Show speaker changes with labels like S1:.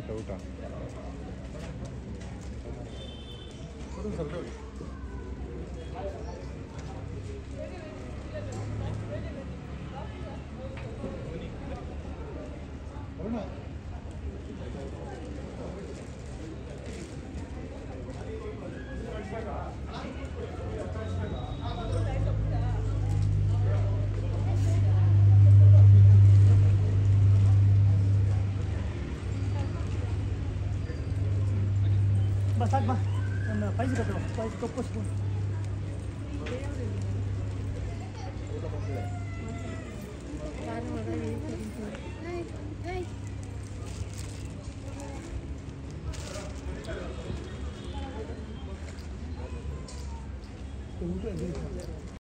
S1: ಊಟ
S2: Basta ba? Ano, país ka to? País ko po spoon. Hai.